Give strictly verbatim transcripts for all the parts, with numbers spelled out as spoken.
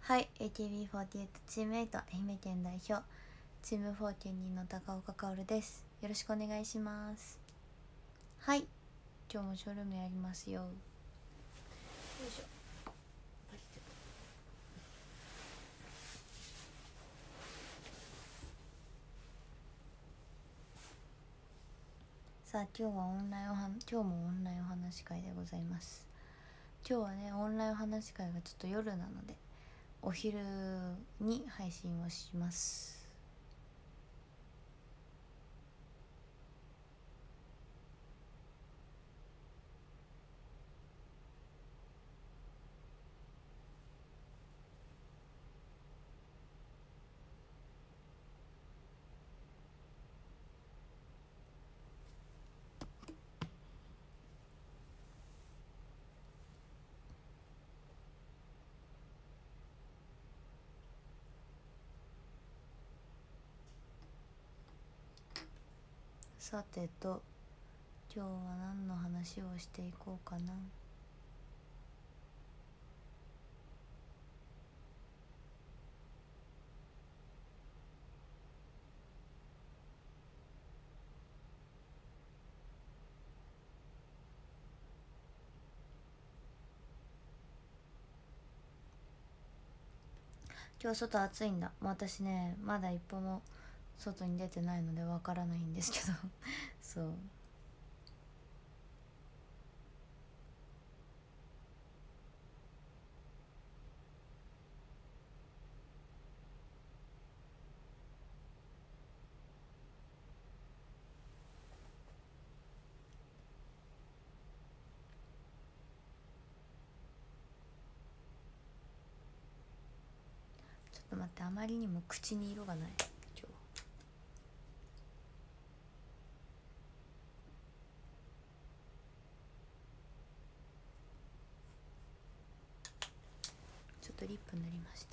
はい、エーティービーフォーティーエイト チームエイト愛媛県代表チームフォーティーにの高岡薫です。よろしくお願いします。はい、今日もショールームやりますよ。よいしょ。さあ今日はオンラインおは今日もオンラインお話し会でございます。今日はねオンラインお話し会がちょっと夜なのでお昼に配信をします。さてと今日は何の話をしていこうかな。今日外暑いんだ。私ねまだ一歩も外に出てないのでわからないんですけどそうちょっと待って、あまりにも口に色がない今日。ちょっとリップ塗りました。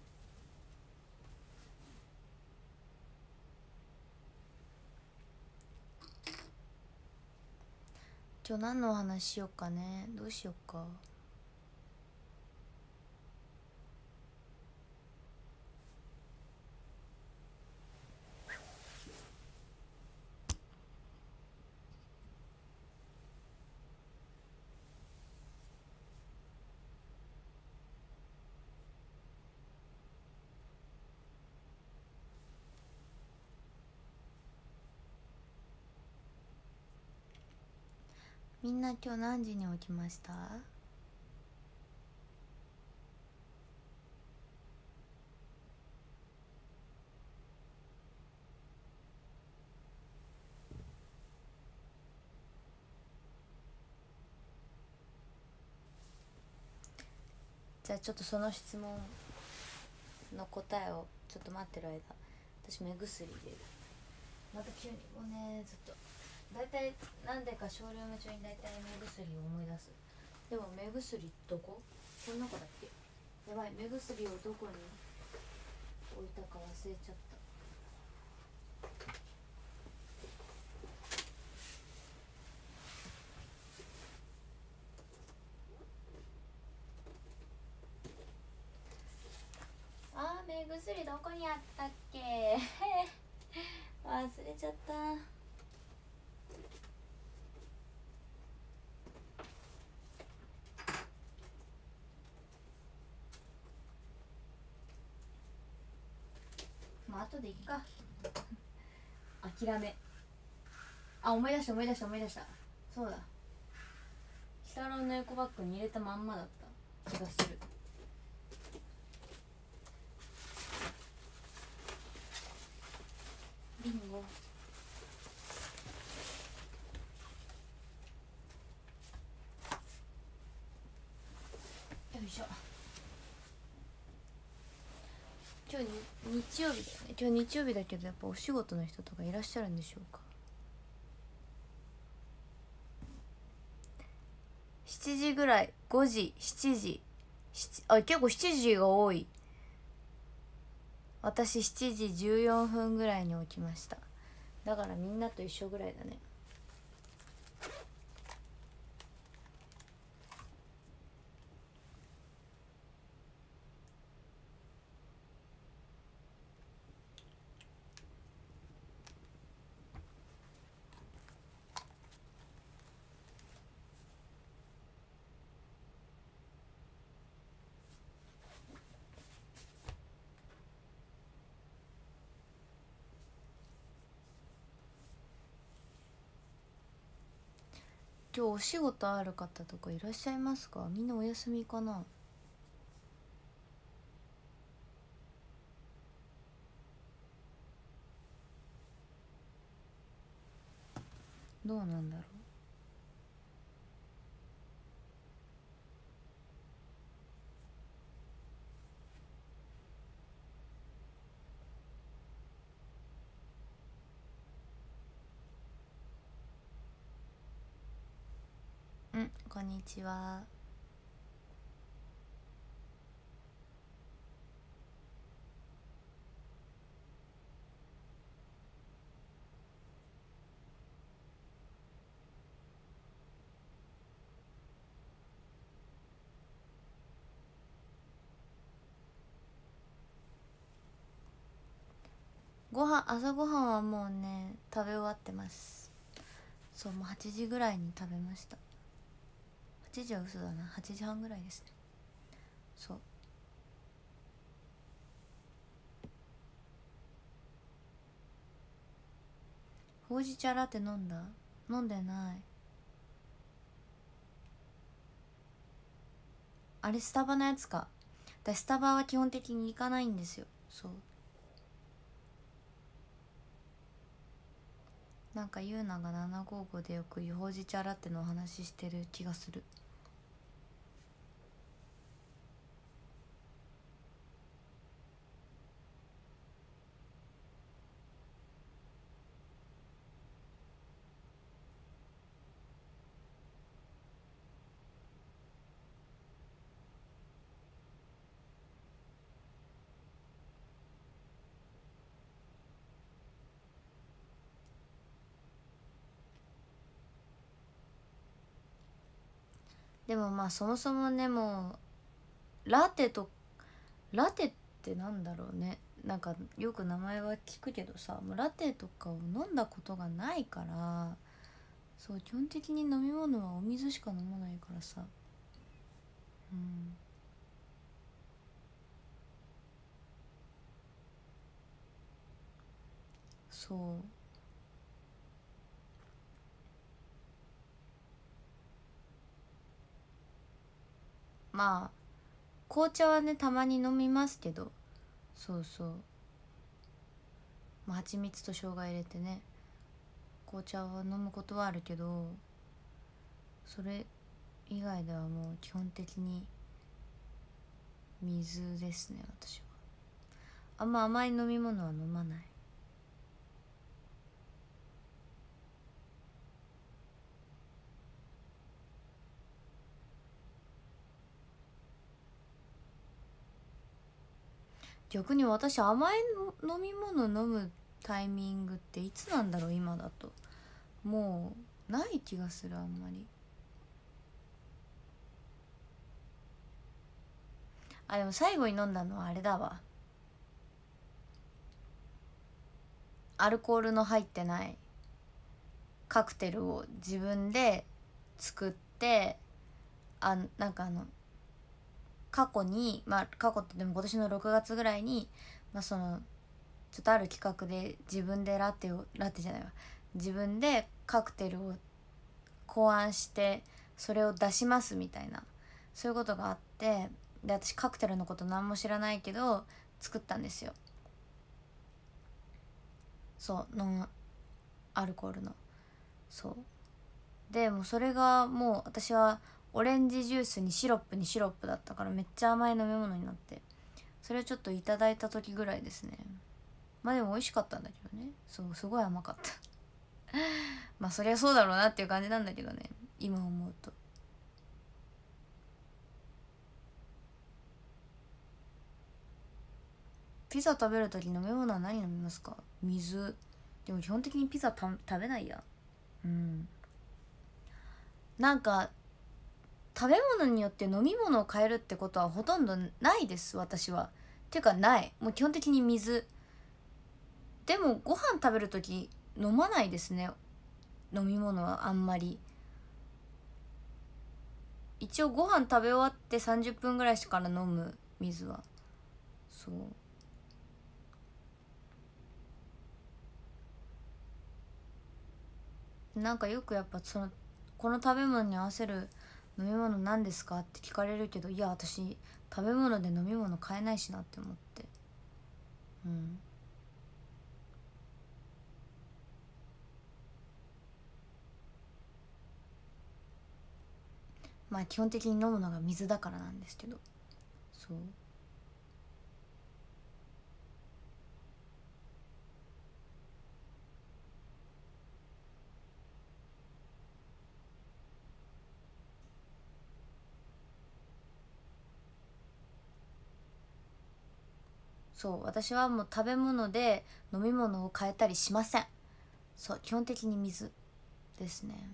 今日何のお話しようかね。どうしようか。みんな今日何時に起きました？じゃあちょっとその質問の答えをちょっと待ってる間、私目薬入れる。また急にもうねずっと大体なんでかショールーム中に大体目薬を思い出す。でも目薬どこ？この中だっけ？やばい、目薬をどこに置いたか忘れちゃった。あー、目薬どこにあったっけ忘れちゃった。まあ後でいっか諦め。あ、思い出した思い出した思い出した。そうだ、鬼太郎のエコバッグに入れたまんまだった気がする。ビンゴ。よいしょ。今日に日曜日だよね。今日日曜日だけどやっぱお仕事の人とかいらっしゃるんでしょうか。しちじぐらい、ごじ、しちじ、あ、結構しちじが多い。私しちじじゅうよんふんぐらいに起きました。だからみんなと一緒ぐらいだね。 今日お仕事ある方とかいらっしゃいますか？みんなお休みかな？どうなんだろう。うん、こんにちは。ご飯、朝ごはんはもうね食べ終わってます。そう、もうはちじぐらいに食べました。はちじは嘘だな、はちじはんぐらいですね。そう、ほうじ茶ラテ飲んだ？飲んでない。あれスタバのやつか。私スタバは基本的に行かないんですよ。そう、なんかゆうながななごーごでよくほうじ茶ラテのお話してる気がする。でもまあそもそもね、もうラテとラテってなんだろうね、なんかよく名前は聞くけどさ、もうラテとかを飲んだことがないから、そう、基本的に飲み物はお水しか飲まないからさ。うん、そう、まあ紅茶はねたまに飲みますけど、そうそう、まあ蜂蜜と生姜入れてね紅茶を飲むことはあるけど、それ以外ではもう基本的に水ですね、私は。あんま甘い飲み物は飲まない。逆に私甘い飲み物飲むタイミングっていつなんだろう、今だと。もうない気がする、あんまり。あ、でも最後に飲んだのはあれだわ、アルコールの入ってないカクテルを自分で作って、あ、なんかあの過去に、まあ過去ってでも今年のろくがつぐらいに、まあそのちょっとある企画で自分でラテをラテじゃないわ自分でカクテルを考案してそれを出しますみたいな、そういうことがあって、で私カクテルのこと何も知らないけど作ったんですよ。そうノンアルコールの。そうでもうそれがもう私はオレンジジュースにシロップにシロップだったからめっちゃ甘い飲み物になって、それをちょっといただいた時ぐらいですね。まあでも美味しかったんだけどね。そう、すごい甘かったまあそりゃそうだろうなっていう感じなんだけどね、今思うと。ピザ食べる時飲み物は何飲みますか？水。でも基本的にピザた食べないや。うん、なんか食べ物によって飲み物を変えるってことはほとんどないです私は。っていうかない、もう基本的に水。でもご飯食べる時飲まないですね、飲み物はあんまり。一応ご飯食べ終わってさんじゅっぷんぐらいしてから飲む、水は。そうなんかよくやっぱそのこの食べ物に合わせる飲み物何ですかって聞かれるけど、いや私食べ物で飲み物買えないしなって思って。うん。まあ基本的に飲むのが水だからなんですけど、そう。そう私はもう食べ物で飲み物を変えたりしません。そう基本的に水ですね。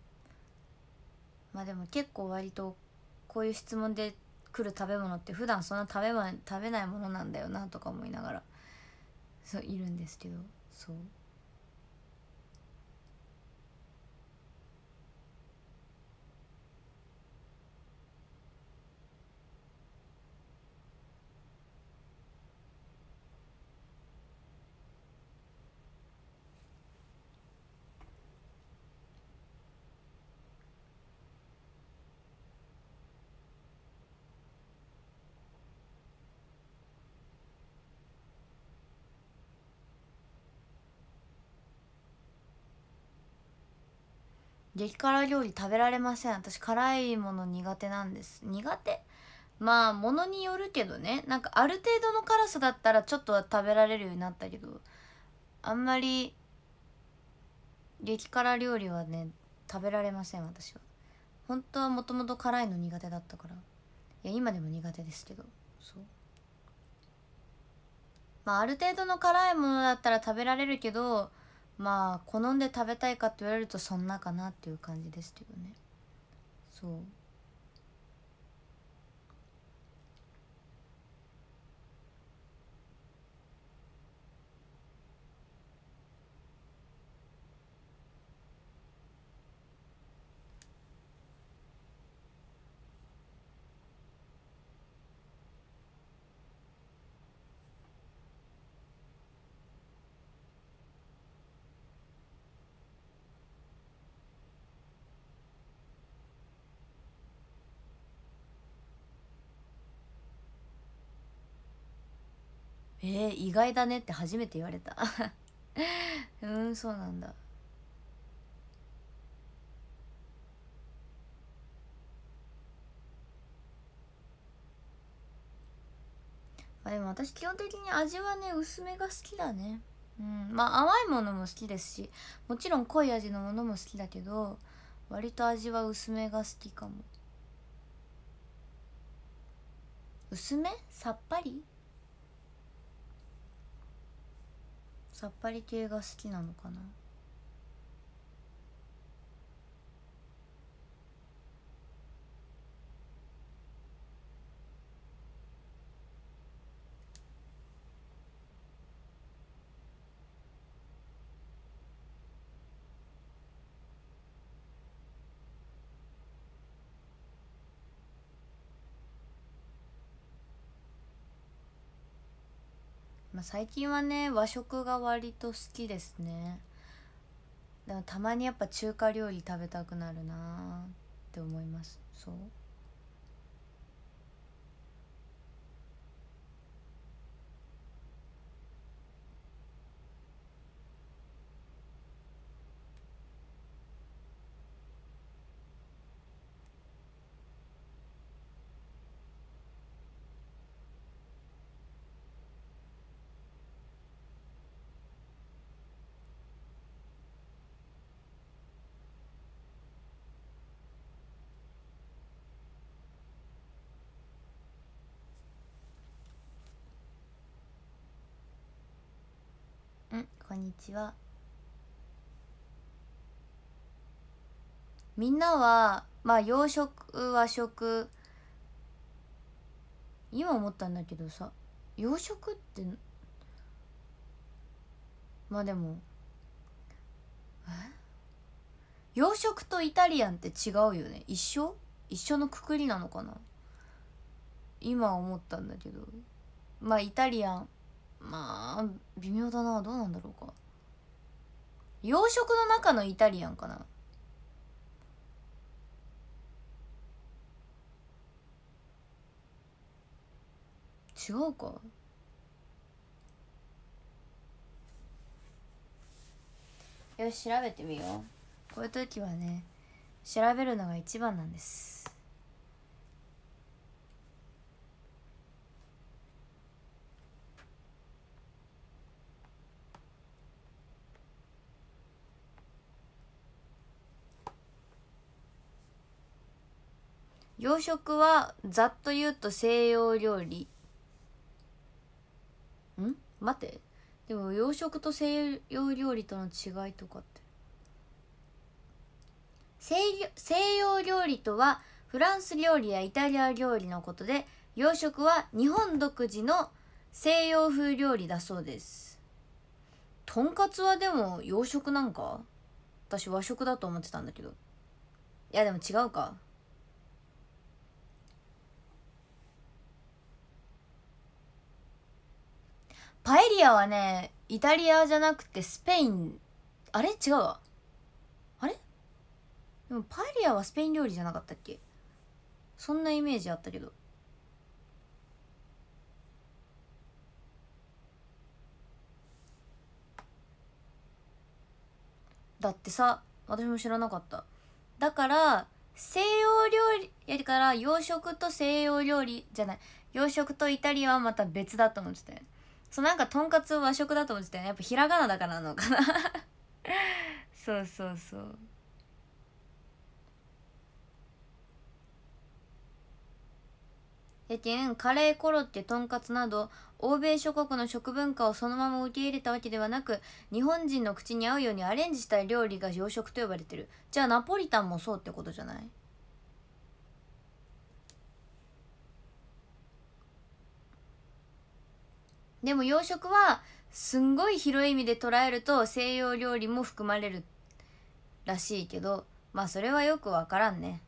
まあでも結構割とこういう質問で来る食べ物って普段そんな食べ,、ま、食べないものなんだよなとか思いながらそういるんですけど、そう激辛料理食べられません。私辛いもの苦手なんです。苦手、まあものによるけどね。なんかある程度の辛さだったらちょっとは食べられるようになったけど、あんまり激辛料理はね食べられません私は。本当はもともと辛いの苦手だったから。いや今でも苦手ですけど、そう。まあある程度の辛いものだったら食べられるけど、まあ好んで食べたいかって言われるとそんなかなっていう感じですけどね。そう。えー、意外だねって初めて言われたうーんそうなんだ。あでも私基本的に味はね薄めが好きだね。うん、まあ甘いものも好きですし、もちろん濃い味のものも好きだけど、割と味は薄めが好きかも。薄めさっぱりさっぱり系が好きなのかな。まあ最近はね和食が割と好きですね。でもたまにやっぱ中華料理食べたくなるなーって思います。そう。んこんにちは。みんなはまあ洋食和食、今思ったんだけどさ、洋食ってまあでも洋食とイタリアンって違うよね。一緒一緒のくくりなのかな、今思ったんだけど。まあイタリアン、まあ微妙だな。どうなんだろうか。洋食の中のイタリアンかな。 違うか。よし、調べてみよう。こういう時はね、調べるのが一番なんです。洋食はざっと言うと西洋料理。ん待って、でも洋食と西洋料理との違いとかって、西西洋料理とはフランス料理やイタリア料理のことで、洋食は日本独自の西洋風料理だそうです。とんかつはでも洋食なんか？私和食だと思ってたんだけど。いやでも違うか。パエリアはね、イタリアじゃなくてスペイン。あれ違うわ。あれでもパエリアはスペイン料理じゃなかったっけ？そんなイメージあったけど。だってさ、私も知らなかった。だから西洋料理やりから洋食と西洋料理じゃない、洋食とイタリアはまた別だと思ってたよ。そう、なんかとんかつ和食だと思ってたよね。やっぱひらがなだからなのかなそうそうそう。やけんカレー、コロッケ、とんかつなど欧米諸国の食文化をそのまま受け入れたわけではなく、日本人の口に合うようにアレンジした料理が洋食と呼ばれてる。じゃあナポリタンもそうってことじゃない？でも洋食はすんごい広い意味で捉えると西洋料理も含まれるらしいけど、まあそれはよくわからんね。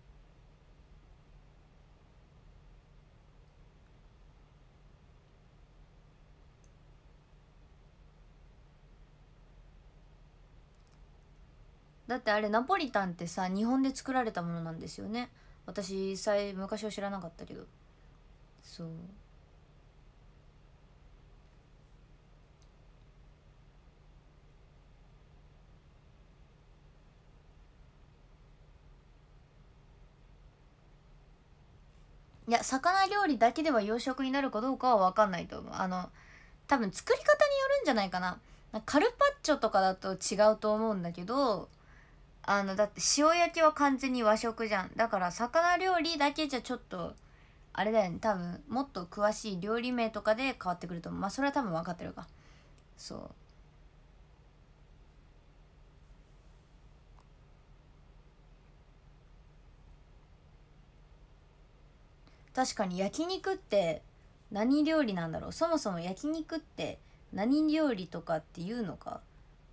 だってあれナポリタンってさ、日本で作られたものなんですよね。私さえ昔は知らなかったけど。そう。いや、魚料理だけでは洋食になるかどうかは分かんないと思う。あの多分作り方によるんじゃないかな。カルパッチョとかだと違うと思うんだけど、あのだって塩焼きは完全に和食じゃん。だから魚料理だけじゃちょっとあれだよね。多分もっと詳しい料理名とかで変わってくると思う。まあそれは多分分かってるか。そう。確かに焼肉って何料理なんだろう。そもそも焼肉って何料理とかっていうのか。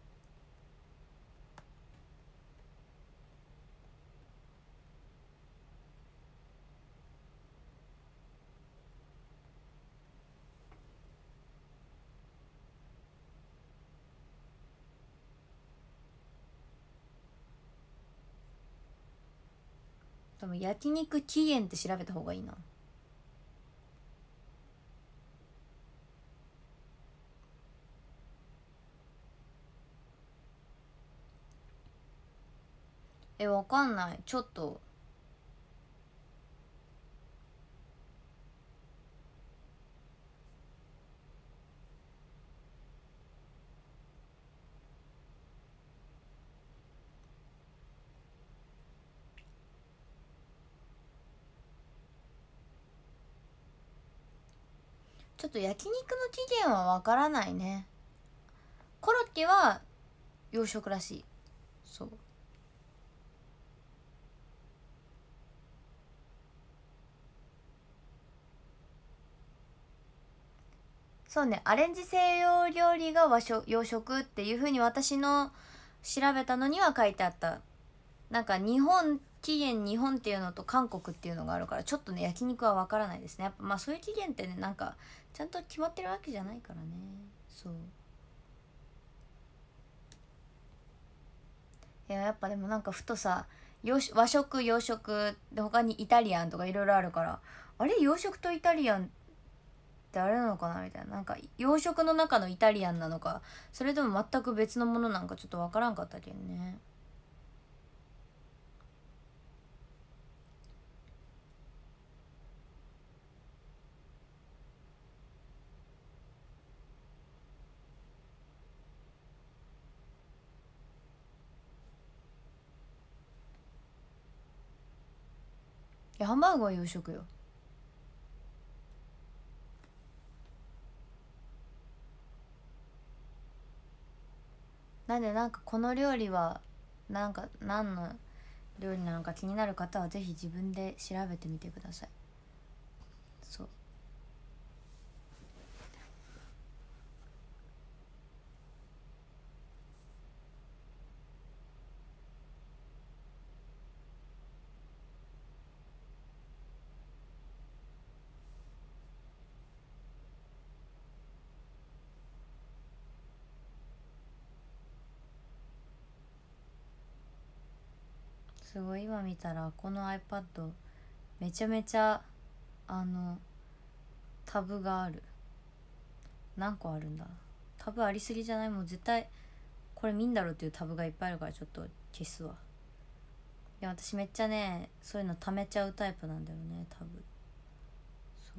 多分焼肉起源って調べた方がいいな。え、わかんない。ちょっと。ちょっと焼肉の起源はわからないね。コロッケは洋食らしい。そう。そうね、アレンジ西洋料理が和食洋食っていう風に私の調べたのには書いてあった。なんか日本起源日本っていうのと韓国っていうのがあるから、ちょっとね焼肉はわからないですね。やっぱまあそういう起源ってね、なんかちゃんと決まってるわけじゃないからね。そう。いややっぱでもなんかふとさ、洋和食洋食で他にイタリアンとかいろいろあるから、あれ洋食とイタリアンってあれなのかなみたいな、なんか洋食の中のイタリアンなのか、それとも全く別のものなんかちょっとわからんかったけんね。いやハンバーグは洋食よ。なんでなんかこの料理はなんか何の料理なのか気になる方はぜひ自分で調べてみてください。そうすごい今見たらこの iPad めちゃめちゃあのタブがある。何個あるんだ、タブありすぎじゃない？もう絶対これ見んだろっていうタブがいっぱいあるからちょっと消すわ。いや私めっちゃねそういうの貯めちゃうタイプなんだよねタブ。そう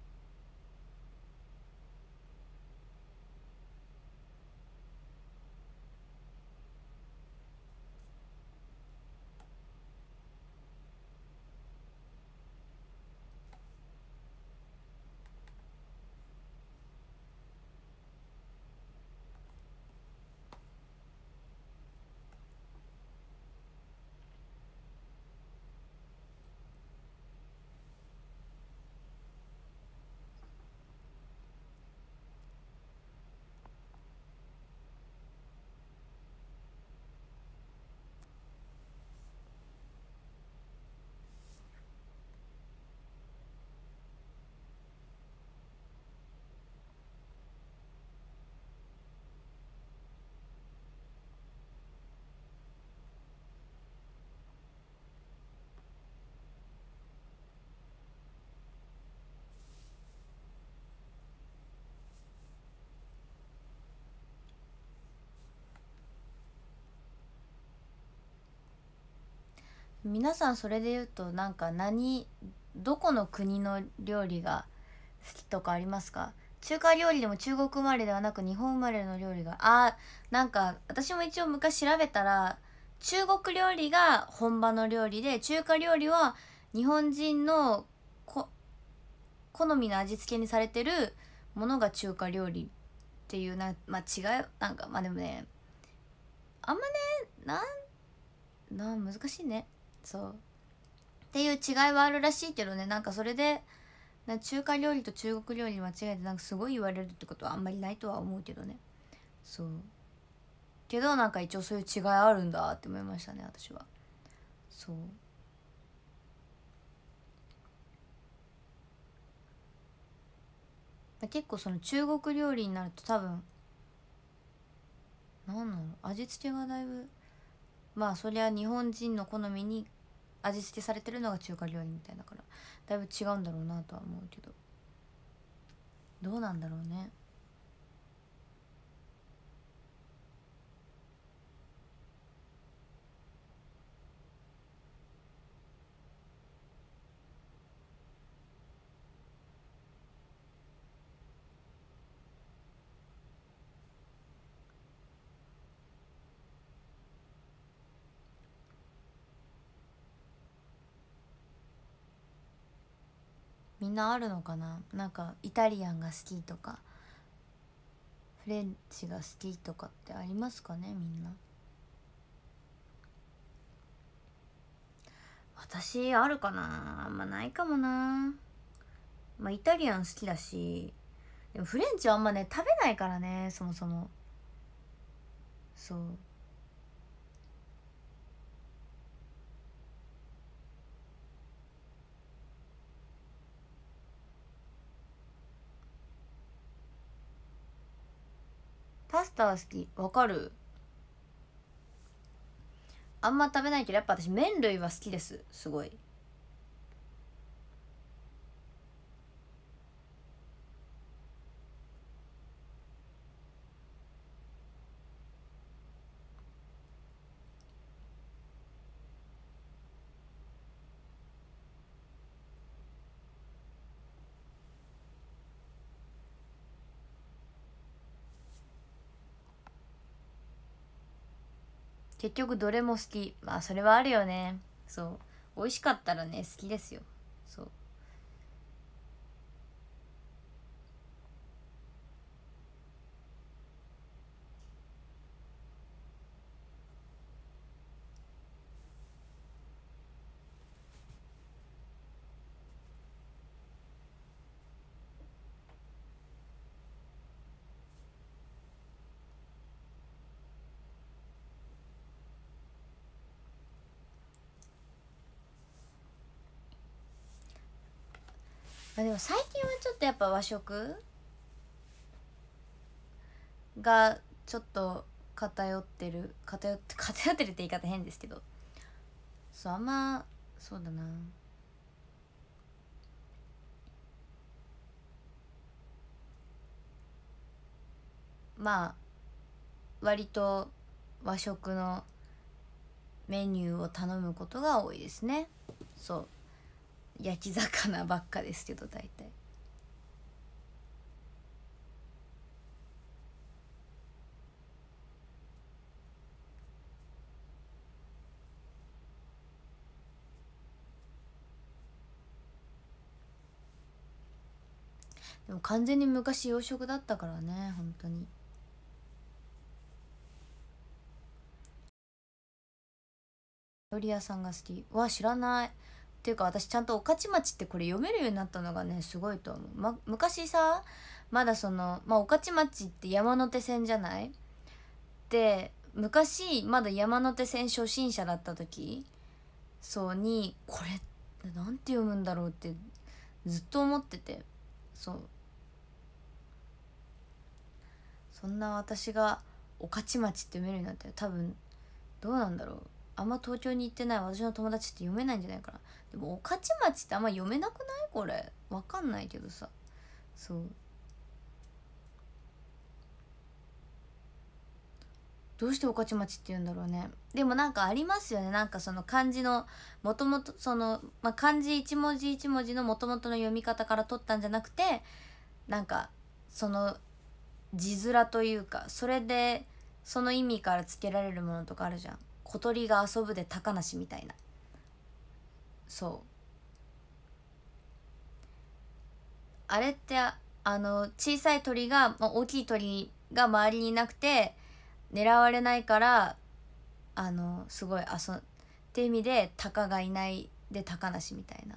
皆さんそれで言うとなんか何どこの国の料理が好きとかありますか？中華料理でも中国生まれではなく日本生まれの料理が、あなんか私も一応昔調べたら中国料理が本場の料理で中華料理は日本人のこ好みの味付けにされてるものが中華料理っていうな、まあ違うなんかまあでもねあんまねなんなん難しいね。そうっていう違いはあるらしいけどね、なんかそれでな中華料理と中国料理間違えてなんかすごい言われるってことはあんまりないとは思うけどね。そうけどなんか一応そういう違いあるんだって思いましたね私は。そう結構その中国料理になると多分なんなの味付けがだいぶまあそりゃ日本人の好みに味付けされてるのが中華料理みたいだからだいぶ違うんだろうなとは思うけど、どうなんだろうね。みんなあるのかな、なんかイタリアンが好きとかフレンチが好きとかってありますかねみんな。私あるかな、あんまないかもな。まあイタリアン好きだし、でもフレンチはあんまね食べないからねそもそも。そうパスタは好き、わかる。あんま食べないけどやっぱ私麺類は好きです、すごい。 結局どれも好き。まあそれはあるよね。そう美味しかったらね好きですよ。そう。まあ、でも最近はちょっとやっぱ和食がちょっと偏ってる偏って偏ってるって言い方変ですけど、そうあんまそうだな。まあ割と和食のメニューを頼むことが多いですね。そう焼き魚ばっかですけど大体。でも完全に昔洋食だったからね本当に。料理屋さんが好きは知らない。っていうか私ちゃんと御徒町ってこれ読めるようになったのがねすごいと思う、ま、昔さまだそのまあ御徒町って山手線じゃない。で昔まだ山手線初心者だった時そうにこれなんて読むんだろうってずっと思ってて。そうそんな私が御徒町って読めるようになったよ。多分どうなんだろう。あんま東京に行ってない私の友達って読めないんじゃないかな。でも御徒町ってあんま読めなくない？これわかんないけどさ。そうどうして御徒町って言うんだろうね。でもなんかありますよね。なんかその漢字のもともとその、まあ、漢字一文字一文字のもともとの読み方から取ったんじゃなくて、なんかその字面というかそれでその意味からつけられるものとかあるじゃん。小鳥が遊ぶで高梨みたいな。そうあれってあの小さい鳥が、まあ、大きい鳥が周りにいなくて狙われないからあのすごい遊んって意味で鷹がいないで高梨みたいな。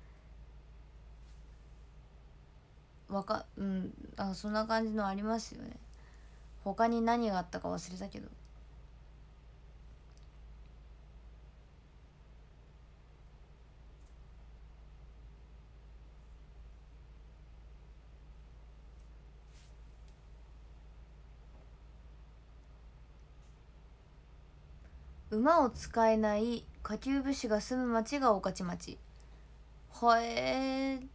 わかうんあそんな感じのありますよね。他に何があったか忘れたけど。馬を使えない下級武士が住む町が御徒町。はえー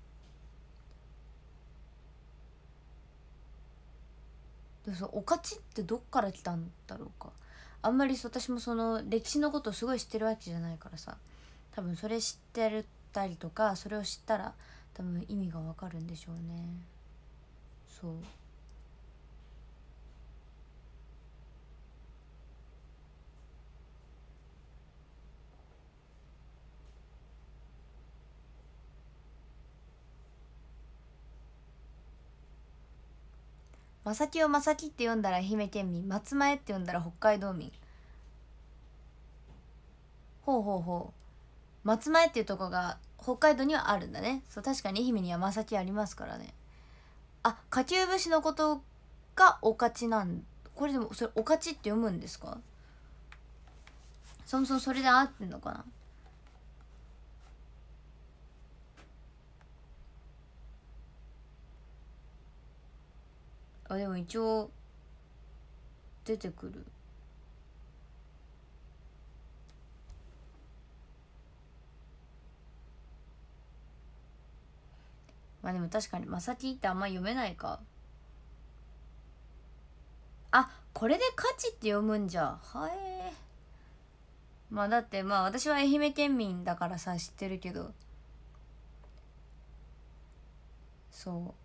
でもその御徒ってどっから来たんだろうか。あんまり私もその歴史のことをすごい知ってるわけじゃないからさ。多分それ知ってるたりとかそれを知ったら多分意味がわかるんでしょうね。そう正木を正木って読んだら愛媛県民、松前って読んだら北海道民。ほうほうほう。松前っていうとこが北海道にはあるんだね。そう確かに愛媛には正木ありますからね。あ下級武士のことが御徒なん。これでもそれ御徒って読むんですか？そもそもそれで合ってんのかな。あでも一応出てくる。まあでも確かに正木ってあんま読めないか。あこれで価値って読むんじゃ。はえー、まあだってまあ私は愛媛県民だからさ知ってるけど。そう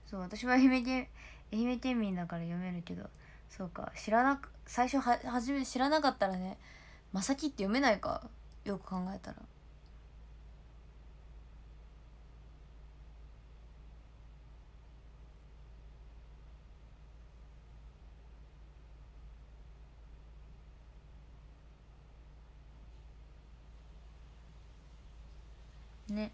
そう私は愛媛県愛媛県民だから読めるけど、そうか知らなく最初は初め知らなかったらね、まさきって読めないか、よく考えたら。ね。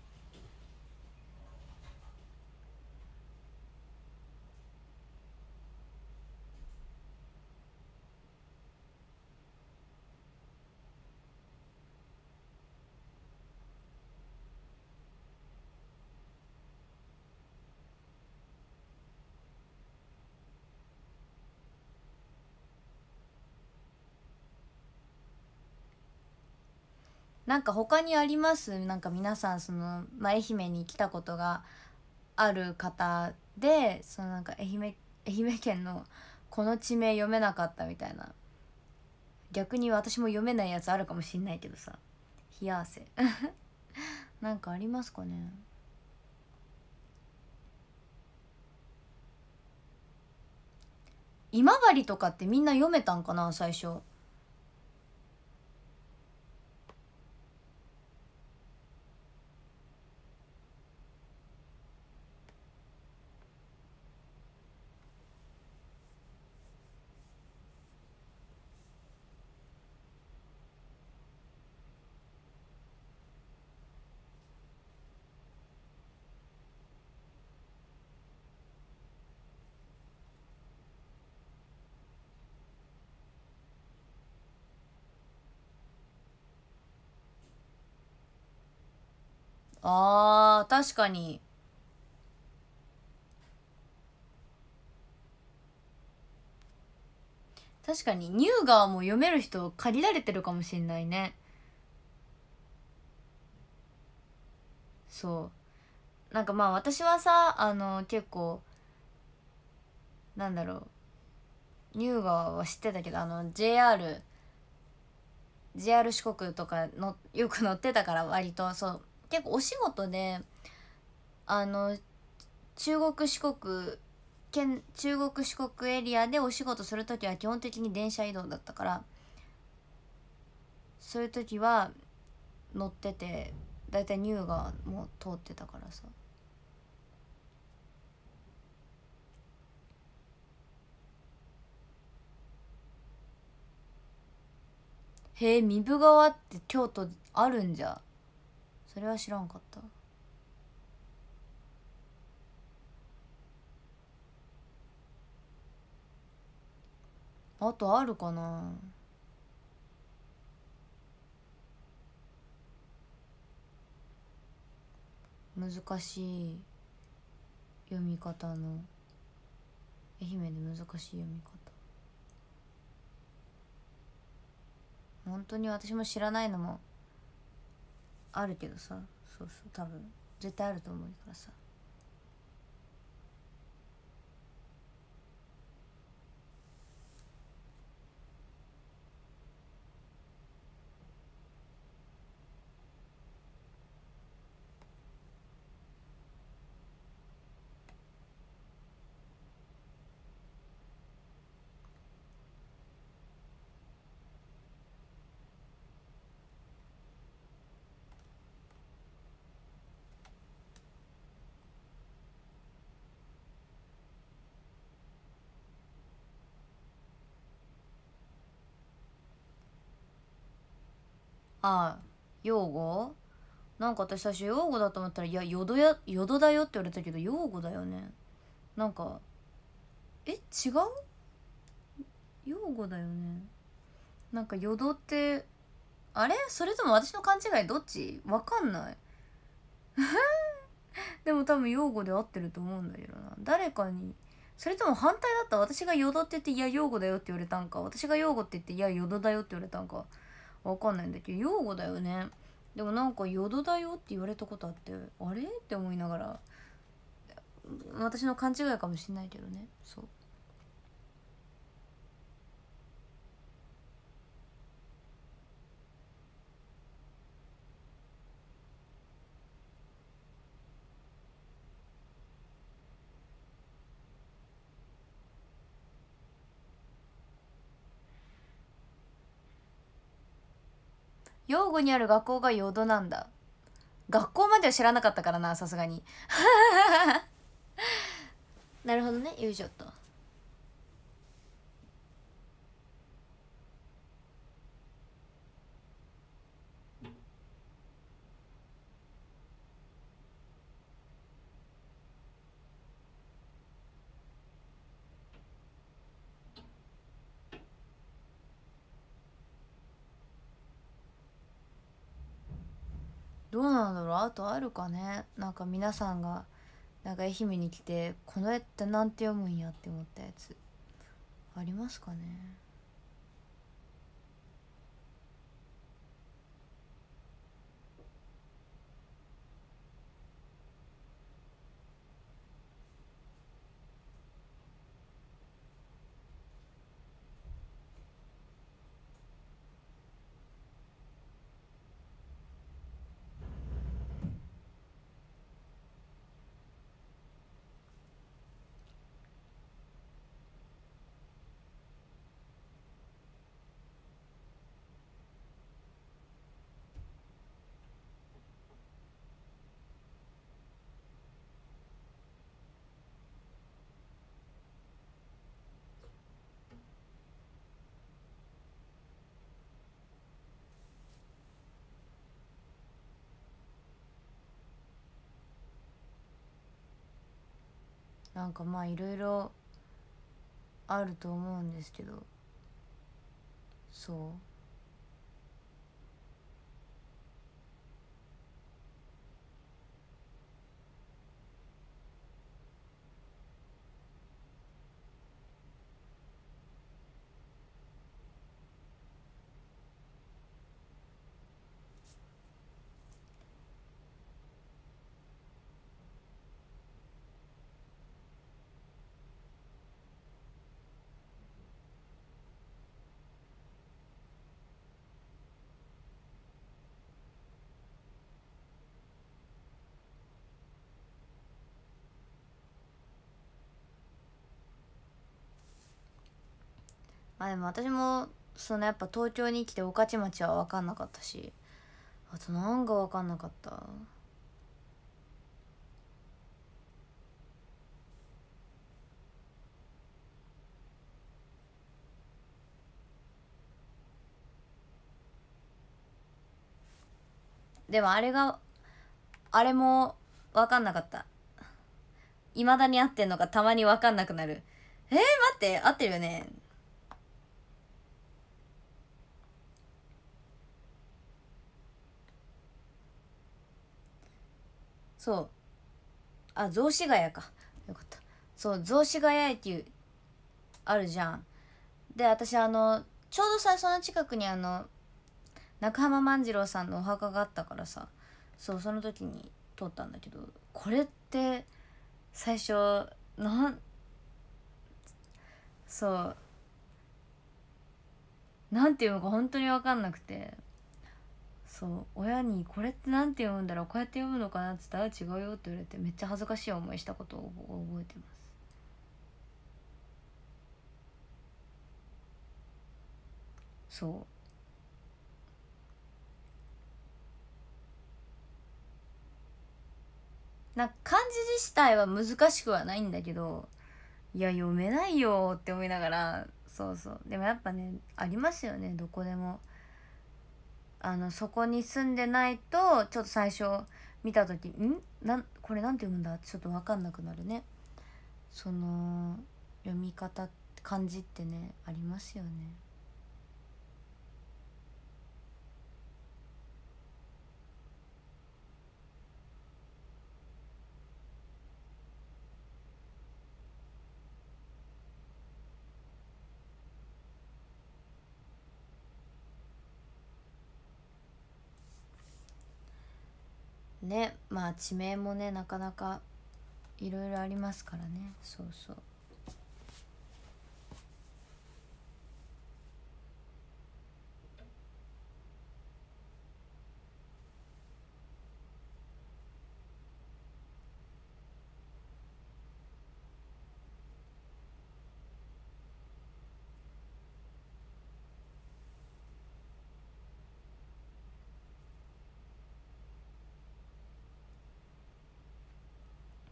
なんか他にあります？なんか皆さんその、まあ、愛媛に来たことがある方で、そのなんか愛媛愛媛県のこの地名読めなかったみたいな、逆に私も読めないやつあるかもしんないけどさ、冷や汗なんかありますかね。今治とかってみんな読めたんかな最初。あー確かに。確かに乳川も読める人借りられてるかもしんないね。そうなんかまあ私はさ、あの結構なんだろう、乳川は知ってたけど、あの ジェイアール ジェイアール 四国とかのよく乗ってたから、割とそう結構お仕事で、あの中国四国県中国四国エリアでお仕事する時は基本的に電車移動だったから、そういう時は乗ってて、だいたい乳がもう通ってたからさ。へえ、壬生川って京都あるんじゃ。それは知らんかった。あとあるかな。難しい読み方の、愛媛で難しい読み方、本当に私も知らないのもあるけどさ。そうそう、多分絶対あると思うからさ。ああ、用語。なんか私最初用語だと思ったら、いや淀や淀だよって言われたけど用語だよね。なんかえ違う、用語だよね。なんか淀って、あれそれとも私の勘違い、どっちわかんない。でも多分用語で合ってると思うんだけどな、誰かに。それとも反対だった、私が淀って言っていや用語だよって言われたんか、私が用語って言っていや淀だよって言われたんかわかんないんだけど、用語だよね。でもなんか淀だよって言われたことあって、あれって思いながら、私の勘違いかもしんないけどね。そう。 養護にある学校が淀なんだ。学校までは知らなかったからな、さすがに。なるほどね、よいしょっと。どうなんだろう、あとあるかね。なんか皆さんがなんか愛媛に来てこの絵ってなんて読むんやって思ったやつありますかね。なんかまあいろいろあると思うんですけど、そうまあでも私もそのやっぱ東京に来て御徒町は分かんなかったし、あとなんか分かんなかった。でもあれがあれも分かんなかった。いまだに合ってんのかたまに分かんなくなる。えー、待って合ってるよね。そう、あ、雑司ヶ谷か、よかった。そう、雑司ヶ谷駅あるじゃん。で私あのちょうどさその近くにあの中浜万次郎さんのお墓があったからさ、そうその時に通ったんだけど、これって最初なんそうなんていうのか本当に分かんなくて、そう親にこれってなんて読むんだろう、こうやって読むのかなって言ったら違うよって言われてめっちゃ恥ずかしい思いしたことを覚えてます。そうなんか漢字自体は難しくはないんだけど、いや読めないよって思いながら、そうそうでもやっぱねありますよね、どこでも。あのそこに住んでないとちょっと最初見た時んなんこれなんて読むんだってちょっと分かんなくなるね。その読み方漢字ってねありますよね。ね、まあ地名もねなかなかいろいろありますからね。そうそう。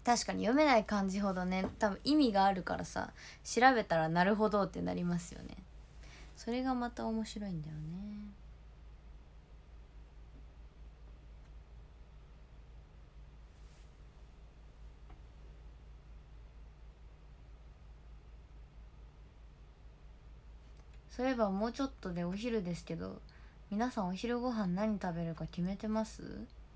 確かに読めない漢字ほどね多分意味があるからさ、調べたらなるほどってなりますよね。それがまた面白いんだよね。そういえばもうちょっとでお昼ですけど、皆さんお昼ご飯何食べるか決めてます？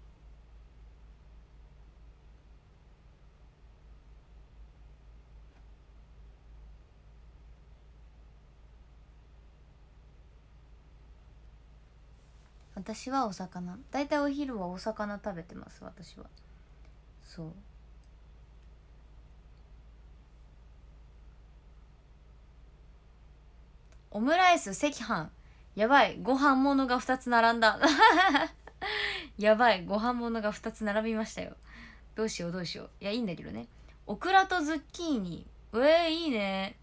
私はお魚、だいたいお昼はお魚食べてます私は。そう、オムライス赤飯、やばい、ご飯物がふたつ並んだやばい、ご飯物がふたつ並びましたよ。どうしようどうしよう。いやいいんだけどね。オクラとズッキーニ、えー、いいね。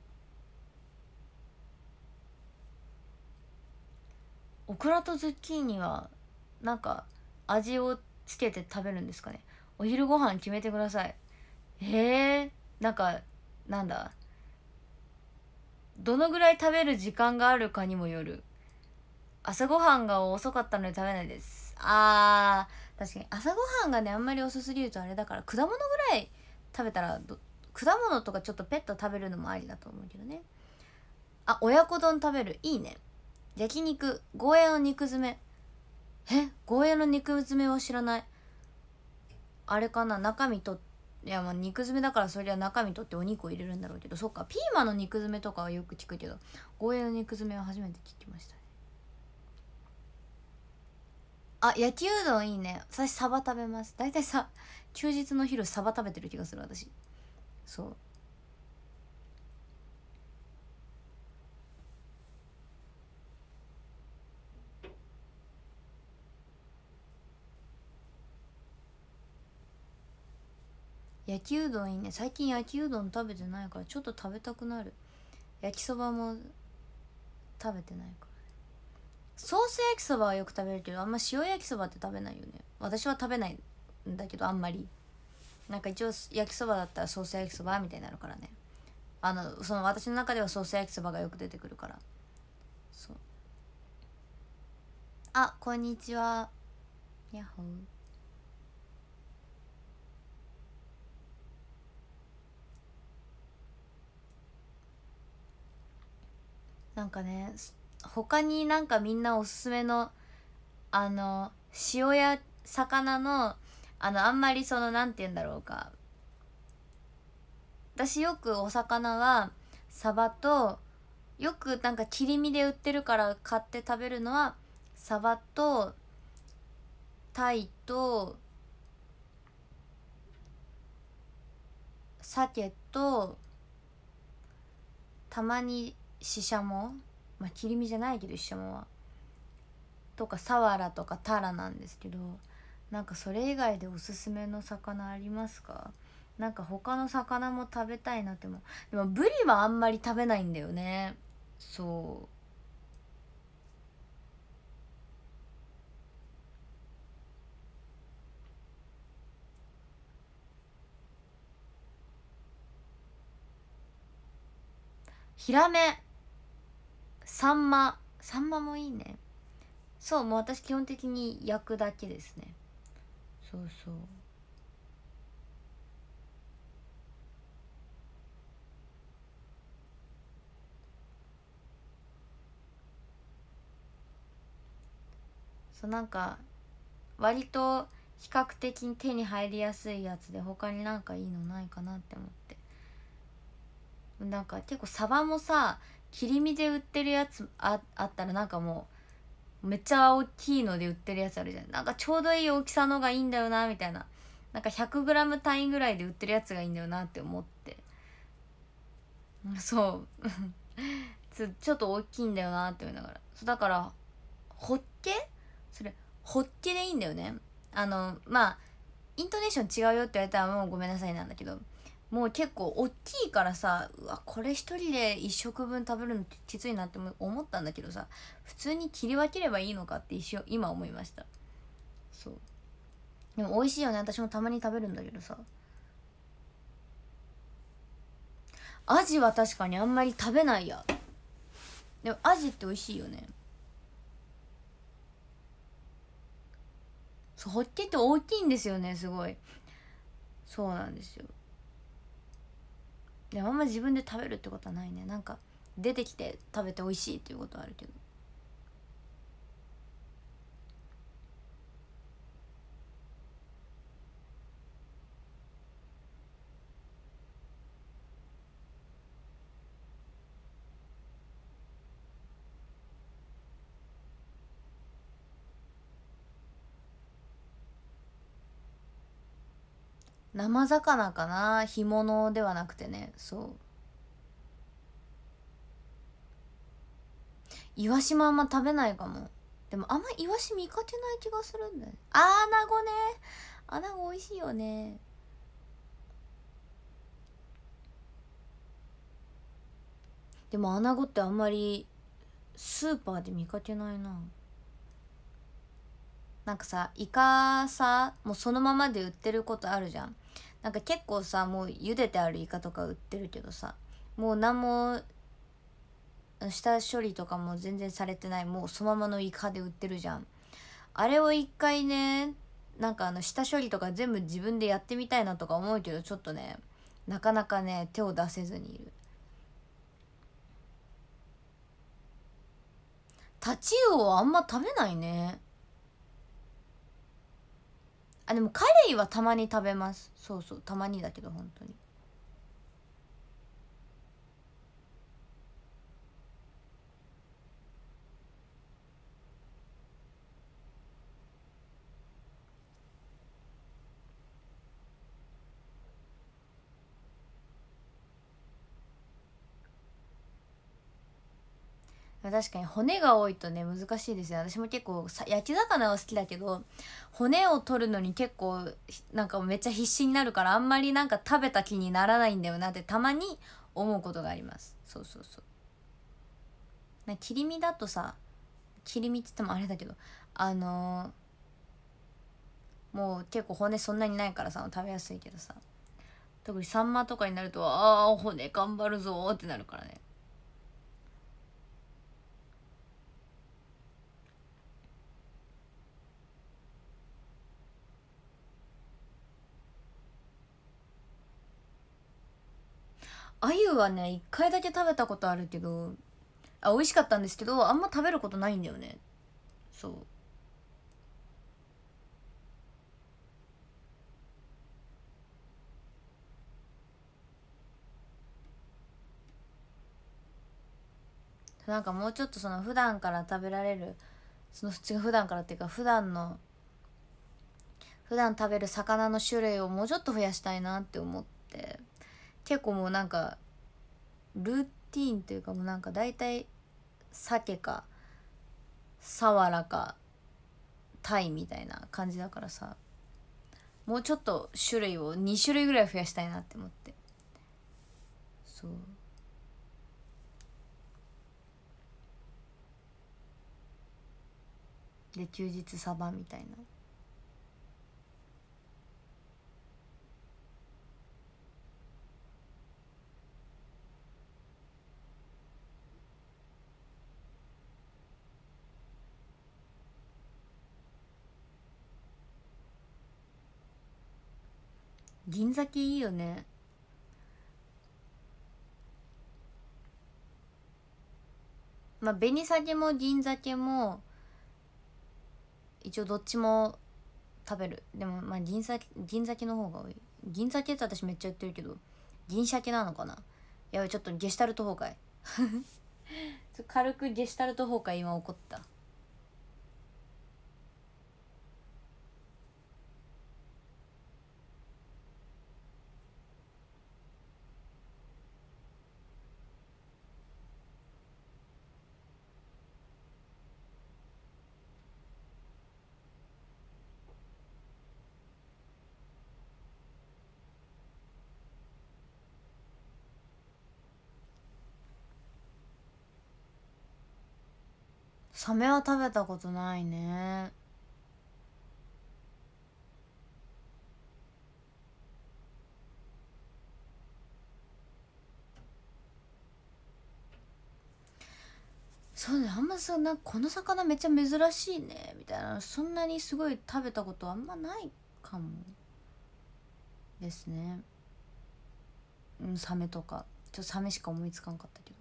オクラとズッキーニはなんか味をつけて食べるんですかね。お昼ご飯決めてください。へえ、なんかなんだ、どのぐらい食べる時間があるかにもよる。朝ごはんが遅かったので食べないです。あー、確かに朝ごはんがねあんまり遅すぎるとあれだから、果物ぐらい食べたらど、果物とかちょっとペット食べるのもありだと思うけどね。あ、親子丼食べる、いいね。焼肉、ゴーヤの肉詰め、え、ゴーヤの肉詰めは知らない。あれかな、中身と、いやまあ肉詰めだからそりゃ中身取ってお肉を入れるんだろうけど、そっか、ピーマンの肉詰めとかはよく聞くけど、ゴーヤの肉詰めは初めて聞きましたね。あ、焼きうどんいいね。私サバ食べます。大体さ、休日の昼サバ食べてる気がする私。そう、焼きうどんいいね。最近焼きうどん食べてないからちょっと食べたくなる。焼きそばも食べてないから。ソース焼きそばはよく食べるけど、あんま塩焼きそばって食べないよね。私は食べないんだけど、あんまり。なんか一応焼きそばだったらソース焼きそばみたいになるからね。あのその私の中ではソース焼きそばがよく出てくるから。そう、あ、こんにちは。やっほー。なんかね、他になんかみんなおすすめのあの塩や魚のあのあんまりそのなんて言うんだろうか、私よくお魚はサバと、よくなんか切り身で売ってるから買って食べるのはサバとタイと鮭と、たまにシシャモ、まあ切り身じゃないけどシシャモはとかサワラとかタラなんですけど、なんかそれ以外でおすすめの魚ありますか？なんか他の魚も食べたいなっても。でもブリはあんまり食べないんだよね。そう、ヒラメ、サンマ、サンマもいいね。そう、もう私基本的に焼くだけですね。そうそう、そうなんか割と比較的に手に入りやすいやつで他になんかいいのないかなって思って。なんか結構サバもさ、切り身で売ってるやつ あ, あったらなんかもうめっちゃ大きいので売ってるやつあるじゃん。なんかちょうどいい大きさのがいいんだよなみたいな。なんか ひゃくグラム 単位ぐらいで売ってるやつがいいんだよなって思って。そうちちょっと大きいんだよなって思いながら。そうだからホッケ、それホッケでいいんだよね。あのまあイントネーション違うよって言われたらもうごめんなさいなんだけど、もう結構大きいからさ、うわこれ一人で一食分食べるのきついなって思ったんだけどさ、普通に切り分ければいいのかって一瞬今思いました。そう、でも美味しいよね。私もたまに食べるんだけどさ、 アジは確かにあんまり食べないや。でもアジって美味しいよね。そう、ホッケって大きいんですよね、すごい。そうなんですよ。でもあんま自分で食べるってことはないね。なんか出てきて食べて美味しいっていうことはあるけど。生魚かな、干物ではなくてね。そう、イワシもあんま食べないかも。でもあんまイワシ見かけない気がするんだよね。あー、アナゴね。アナゴ美味しいよね。でもアナゴってあんまりスーパーで見かけないな。なんかさ、イカさ、もうそのままで売ってることあるじゃん。なんか結構さ、もう茹でてあるイカとか売ってるけどさ、もう何も下処理とかも全然されてない、もうそのままのイカで売ってるじゃん。あれを一回ね、なんかあの下処理とか全部自分でやってみたいなとか思うけど、ちょっとね、なかなかね手を出せずにいる。タチウオはあんま食べないね。あ、でもカレイはたまに食べます。そうそう、たまにだけど本当に。確かに骨が多いとね難しいですよ。私も結構さ焼き魚は好きだけど、骨を取るのに結構なんかめっちゃ必死になるから、あんまりなんか食べた気にならないんだよなってたまに思うことがあります。そうそうそう。な切り身だとさ、切り身って言ってもあれだけど、あのーもう結構骨そんなにないからさ食べやすいけどさ、特にサンマとかになると、ああ骨頑張るぞーってなるからね。アユはね一回だけ食べたことあるけど、あ、美味しかったんですけど、あんま食べることないんだよね。そう、なんかもうちょっとその普段から食べられる、その普通普段からっていうか普段の普段食べる魚の種類をもうちょっと増やしたいなって思って、結構もうなんかルーティーンというか、もうなんか大体鮭かサワラかタイみたいな感じだからさ、もうちょっと種類をに種類ぐらい増やしたいなって思って。そうで、休日サバみたいな。銀鮭いいよね。まあ紅鮭も銀鮭も一応どっちも食べる。でもまあ銀鮭銀鮭の方が多い。銀鮭って私めっちゃ言ってるけど、銀鮭なのかな。やばい、ちょっとゲシュタルト崩壊軽くゲシュタルト崩壊今起こった。サメは食べたことないね。 そうね、あんまさなんかこの魚めっちゃ珍しいねみたいな、そんなにすごい食べたことあんまないかもですね。うん、サメとかちょっとサメしか思いつかんかったけど。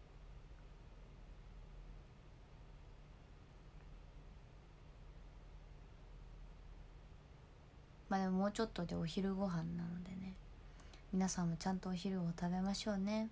まあでももうちょっとでお昼ご飯なのでね、皆さんもちゃんとお昼を食べましょうね。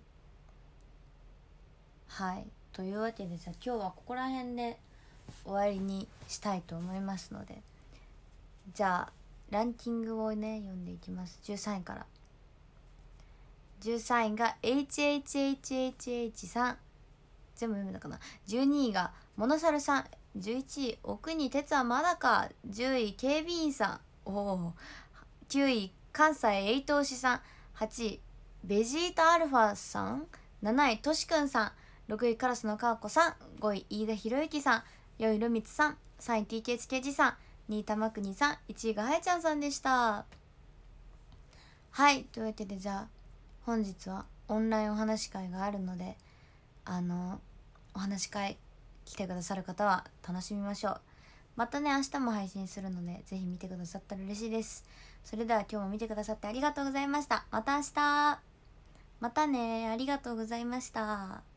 はい、というわけでじゃあ今日はここら辺で終わりにしたいと思いますので、じゃあランキングをね読んでいきます。じゅうさんいから。じゅうさんいが エイチエイチエイチエイチエイチ さん、全部読むのかな。じゅうにいがモノサルさん、じゅういちい奥に鉄はまだか、じゅうい警備員さん、おお。きゅうい関西エイト推しさん、はちいベジータアルファさん、なないとしくんさん、ろくいカラスのかわこさん、ごい飯田ひろゆきさん、よんいるみつさん、さんい ティーケー チケジさん、にい玉国さん、いちいがはやちゃんさんでした。はい、というわけでじゃあ本日はオンラインお話し会があるので、あのお話し会来てくださる方は楽しみましょう。またね明日も配信するのでぜひ見てくださったら嬉しいです。それでは今日も見てくださってありがとうございました。また明日、またね、ありがとうございました。